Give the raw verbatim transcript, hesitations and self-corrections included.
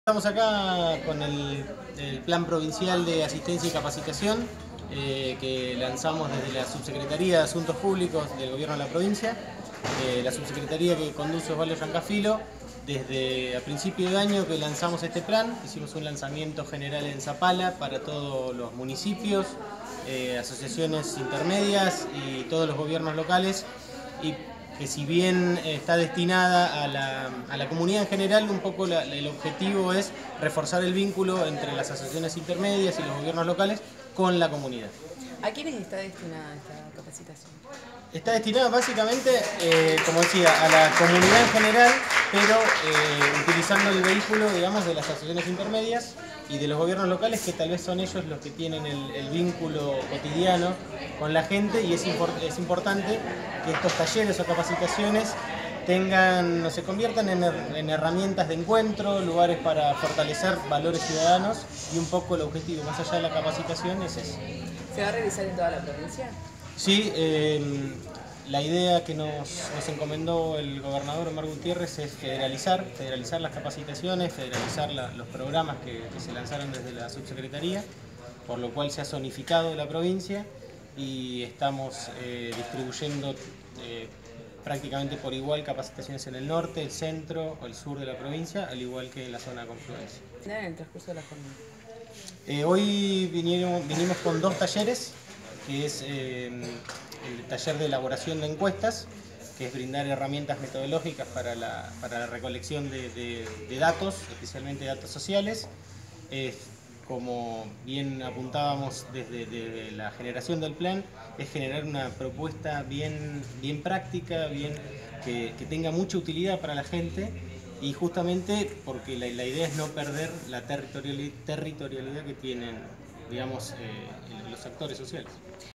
Estamos acá con el, el Plan Provincial de Asistencia y Capacitación eh, que lanzamos desde la Subsecretaría de Asuntos Públicos del Gobierno de la provincia. Eh, la subsecretaría que conduce Osvaldo Giancafilo, desde a principio de año que lanzamos este plan, hicimos un lanzamiento general en Zapala para todos los municipios, eh, asociaciones intermedias y todos los gobiernos locales, y que si bien está destinada a la, a la comunidad en general, un poco la, el objetivo es reforzar el vínculo entre las asociaciones intermedias y los gobiernos locales con la comunidad. ¿A quiénes está destinada esta capacitación? Está destinada básicamente, eh, como decía, a la comunidad en general, pero eh, utilizando el vehículo, digamos, de las asociaciones intermedias y de los gobiernos locales, que tal vez son ellos los que tienen el, el vínculo cotidiano con la gente, y es, import es importante que estos talleres o capacitaciones tengan, se conviertan en, en herramientas de encuentro, lugares para fortalecer valores ciudadanos, y un poco el objetivo, más allá de la capacitación, es ese. ¿Se va a realizar en toda la provincia? Sí, eh, la idea que nos, nos encomendó el gobernador Omar Gutiérrez es federalizar, federalizar las capacitaciones, federalizar la, los programas que, que se lanzaron desde la subsecretaría, por lo cual se ha zonificado la provincia y estamos eh, distribuyendo eh, prácticamente por igual capacitaciones en el norte, el centro o el sur de la provincia, al igual que en la zona de confluencia. En el transcurso de la jornada. Eh, hoy vinieron, vinimos con dos talleres, que es eh, el taller de elaboración de encuestas, que es brindar herramientas metodológicas para la, para la recolección de, de, de datos, especialmente datos sociales. Eh, como bien apuntábamos desde, desde la generación del plan, es generar una propuesta bien, bien práctica, bien, que, que tenga mucha utilidad para la gente, y justamente porque la, la idea es no perder la territorialidad, territorialidad que tienen, digamos, eh, los actores sociales.